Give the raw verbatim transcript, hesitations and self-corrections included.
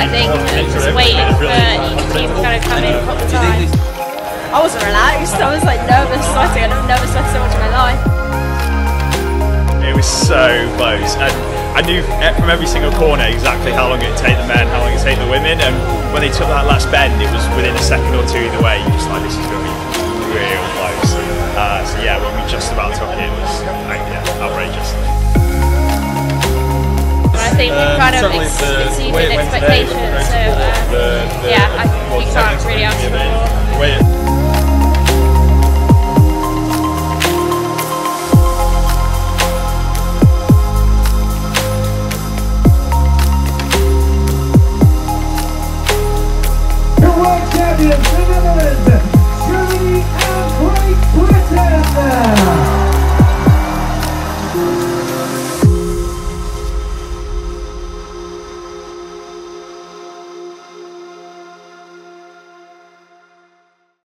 think, and just waiting for each team to kind of come in at the time. I wasn't relaxed, I was like nervous, sweating. I've never sweated so much in my life. It was so close, and I knew from every single corner exactly how long it would take the men, how long it would take the women, and when they took that last bend, it was within a second or two either way. You're just like, this is going to be real close. Uh, so yeah, when we just about took it, it was like, yeah, outrageous. I think we've kind of ex exceeded expectations, so uh,